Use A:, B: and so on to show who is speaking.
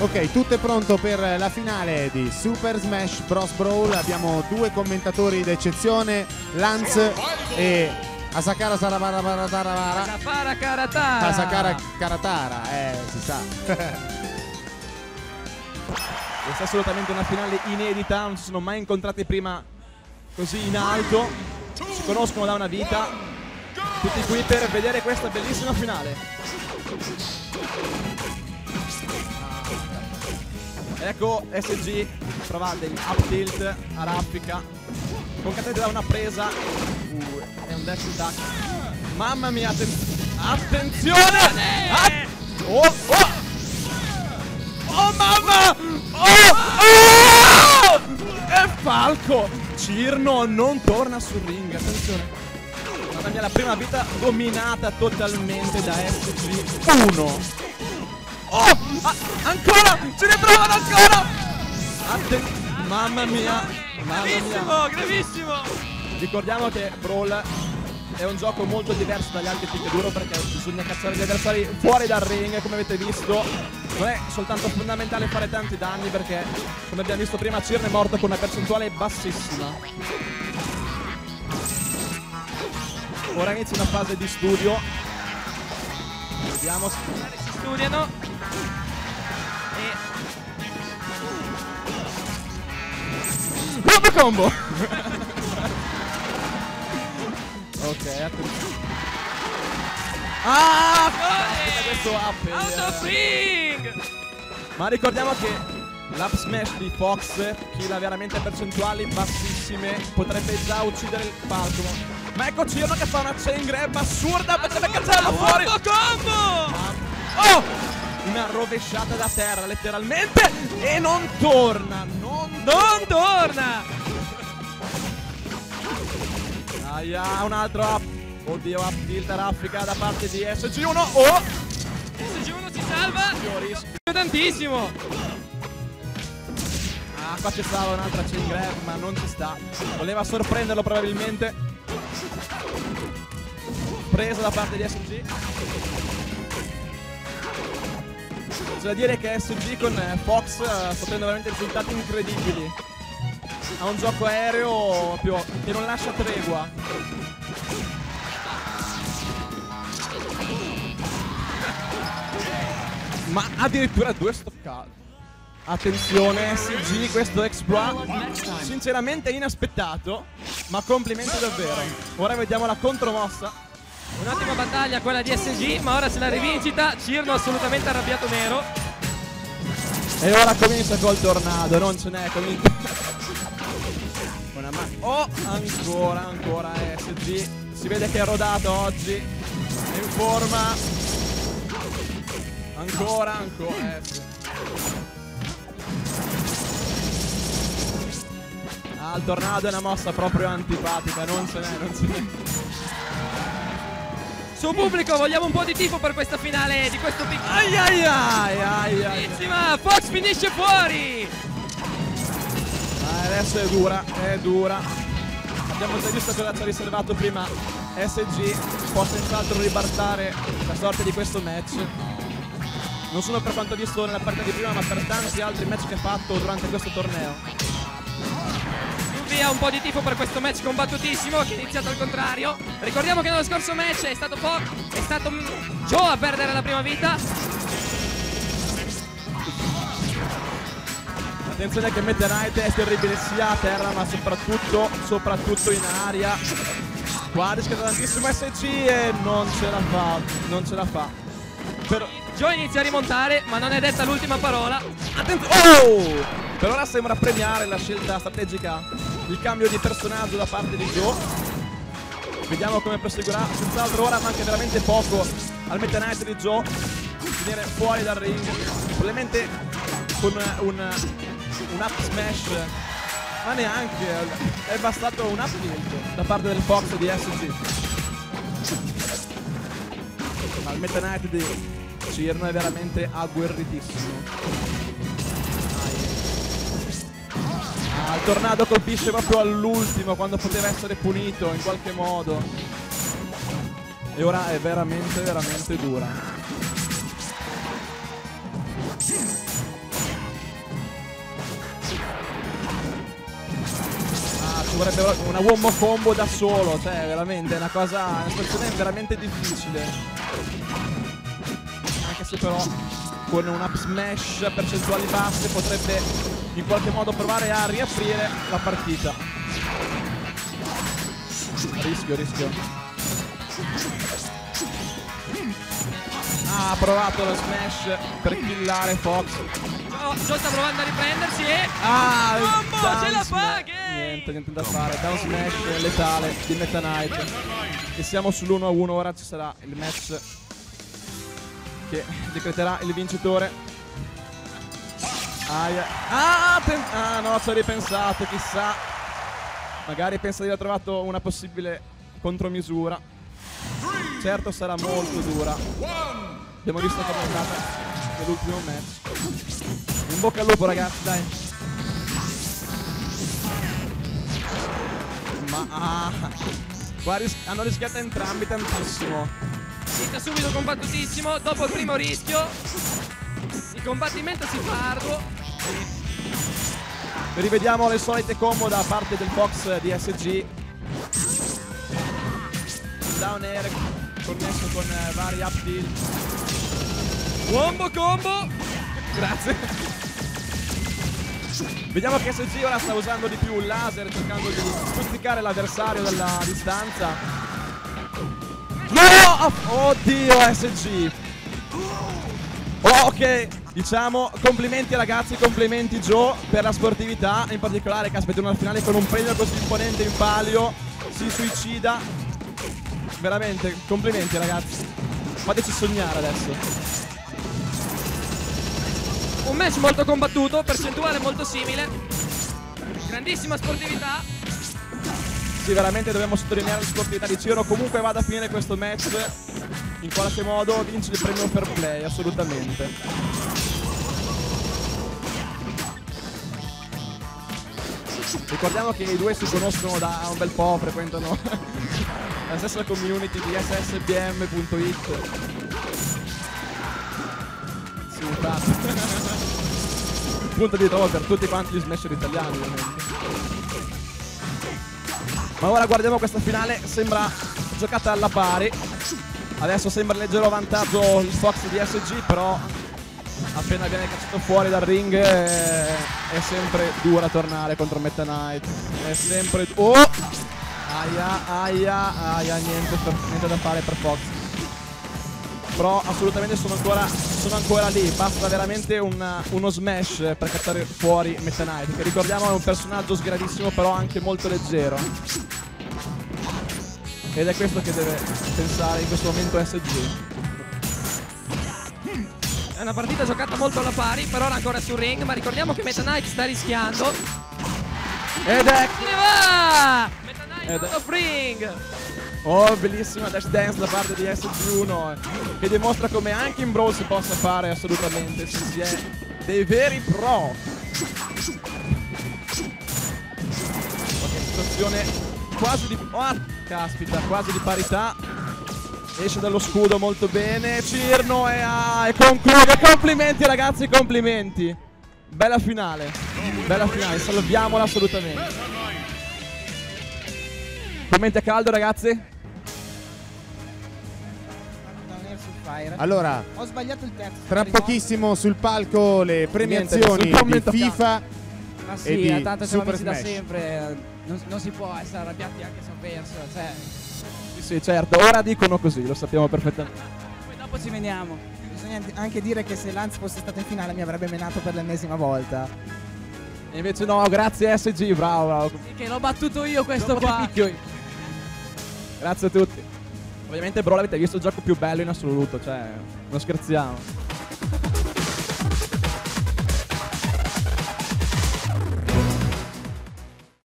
A: Ok, tutto è pronto per la finale di Super Smash Bros. Brawl. Abbiamo due commentatori d'eccezione, Lance e Asakara Sarabara.
B: Asakara Karatara.
A: Asakara Karatara, si sa.
C: Questa è assolutamente una finale inedita, non si sono mai incontrati prima così in alto, si conoscono da una vita, tutti qui per vedere questa bellissima finale. Ecco SG, provate il up tilt a raffica, concatete da una presa, è un dash attack, mamma mia, attenzione! Oh mamma! Oh! E Falco! Cirno non torna sul ring, attenzione. Mamma mia, la prima vita dominata totalmente da SG. 1. Oh! Ancora! Ce ne provano ancora! Mamma mia!
B: Gravissimo, gravissimo!
C: Ricordiamo che Brawl è un gioco molto diverso dagli altri picchiaduro perché bisogna cacciare gli avversari fuori dal ring, come avete visto. Non è soltanto fondamentale fare tanti danni perché, come abbiamo visto prima, Cirno è morto con una percentuale bassissima. Ora inizia una fase di studio. Vediamo.
B: Si studiano.
C: Combo combo! Ok, attenzione. Ah! Questo up.
B: Out of ring!
C: Ma ricordiamo che l'up smash di Fox, chi ha veramente percentuali bassissime, potrebbe già uccidere il Falco. Ma ecco Cirno che fa una chain grab assurda, potrebbe cacciarlo fuori!
B: Combo!
C: Oh! Una rovesciata da terra, letteralmente, e non torna! Non
B: torna!
C: Aia, un altro up. Oddio, up tilt raffica da parte di SG1. Oh!
B: SG1 si salva!
C: Rischio
B: Tantissimo!
C: Ah, qua c'è stata un'altra chain grab, ma non ci sta. Voleva sorprenderlo probabilmente. Presa da parte di SG. C'è da dire che SG con Fox sta ottenendo veramente risultati incredibili. Ha un gioco aereo che non lascia tregua. Ma addirittura 2 stoccate. Attenzione SG, questo exploit sinceramente inaspettato, ma complimenti davvero. Ora vediamo la contromossa.
B: Un'ottima battaglia quella di SG, ma ora c'è la rivincita. Cirno assolutamente arrabbiato nero.
C: E ora comincia col tornado, non ce n'è, comincia. Oh, ancora SG. Si vede che è rodato oggi. È in forma. Ancora. Ah, il tornado è una mossa proprio antipatica, non ce n'è.
B: Su pubblico, vogliamo un po' di tifo per questa finale di questo piccolo.
C: Ai.
B: Bellissima! Fox finisce fuori!
C: Adesso è dura. Abbiamo già visto cosa ci ha riservato prima SG. Può senz'altro ribaltare la sorte di questo match. Non solo per quanto visto nella partita di prima, ma per tanti altri match che ha fatto durante questo torneo.
B: Via un po' di tifo per questo match combattutissimo che è iniziato al contrario. Ricordiamo che nello scorso match è stato Joe a perdere la prima vita.
C: Attenzione che Meta Knight è terribile sia a terra ma soprattutto in aria. Qua rischia tantissimo SG e non ce la fa. Però
B: Joe inizia a rimontare, ma non è detta l'ultima parola.
C: attenzione! Oh! Per ora sembra premiare la scelta strategica, il cambio di personaggio da parte di Joe. Vediamo come proseguirà. Senz'altro ora manca veramente poco al Meta Knight di Joe venire fuori dal ring. Probabilmente con un up smash, ma neanche, è bastato un up tilt da parte del Fox di SG. Ma il Meta Knight di Cirno è veramente agguerritissimo. Il tornado colpisce proprio all'ultimo, quando poteva essere punito in qualche modo. E ora è veramente dura. ci vorrebbe una wombo combo da solo, cioè veramente è una situazione veramente difficile. Anche se però con un up smash a percentuali basse potrebbe in qualche modo provare a riaprire la partita. Rischio. Ha provato lo smash per killare Fox.
B: Joe sta provando a riprendersi e...
C: Combo,
B: ce la fa!
C: Niente da fare. Down smash letale di Meta Knight. E siamo sull'1-1. Ora ci sarà il match che decreterà il vincitore. No, ci ho ripensato, chissà. Magari pensa di aver trovato una possibile contromisura. Certo sarà molto dura. Abbiamo visto come è andata nell'ultimo match. In bocca al lupo, ragazzi, dai. Ma qua hanno rischiato entrambi tantissimo.
B: Inizia subito combattutissimo. Dopo il primo rischio il combattimento si fa arduo.
C: Rivediamo le solite combo da parte del Fox di SG. Down air connesso con vari up tilt.
B: Wombo combo.
C: Grazie. Vediamo che SG ora sta usando di più il laser, cercando di stuzzicare l'avversario dalla distanza. No! Oddio, SG. Ok, diciamo complimenti ragazzi, complimenti Joe per la sportività, in particolare che aspetta una finale con un premio così imponente in palio. Si suicida. Veramente, complimenti ragazzi. Fateci sognare adesso.
B: Un match molto combattuto, percentuale molto simile. Grandissima sportività.
C: Sì, veramente dobbiamo sottolineare la sportività di Ciro. Comunque vada a finire questo match, in qualche modo vince il premio fair play, assolutamente. Ricordiamo che i due si conoscono da un bel po', frequentano la stessa community di ssbm.it. Sì, infatti. Punto di ritrovo per tutti quanti gli smasher italiani, ovviamente. Ma ora guardiamo questa finale, sembra giocata alla pari. Adesso sembra leggero vantaggio il Fox di SG, però appena viene cacciato fuori dal ring è sempre dura tornare contro Meta Knight. È sempre... Aia, niente da fare per Fox. Però assolutamente sono ancora lì. Basta veramente uno smash per cacciare fuori Meta Knight, che ricordiamo è un personaggio sgradissimo, però anche molto leggero. Ed è questo che deve pensare in questo momento SG.
B: È una partita giocata molto alla pari, per ora ancora sul ring, ma ricordiamo che Meta Knight sta rischiando.
C: Ed è...
B: Se ne va! Meta Knight out of ring!
C: Oh, bellissima dash dance da parte di SG1, che dimostra come anche in Brawl si possa fare assolutamente, se si è dei veri pro. Ok, situazione quasi di... caspita, quasi di parità. Esce dallo scudo molto bene Cirno e conclude. Complimenti ragazzi, complimenti. Bella finale, salviamola assolutamente. Commenti a caldo ragazzi.
A: Allora,
D: ho sbagliato il terzo.
A: tra pochissimo sul palco le premiazioni di FIFA
D: ma
A: e
D: sì,
A: di
D: tanto siamo
A: Super
D: amici da
A: Smash.
D: sempre. Non si può essere arrabbiati anche se ho perso. Cioè.
C: Sì, certo, ora dicono così, lo sappiamo perfettamente.
D: Poi dopo ci veniamo.
E: Bisogna anche dire che se Lance fosse stato in finale mi avrebbe menato per l'ennesima volta.
C: E invece no, grazie SG, bravo.
D: Sì, che l'ho battuto io questo qua.
C: Grazie a tutti. Ovviamente Brawl avete visto il gioco più bello in assoluto, cioè non scherziamo.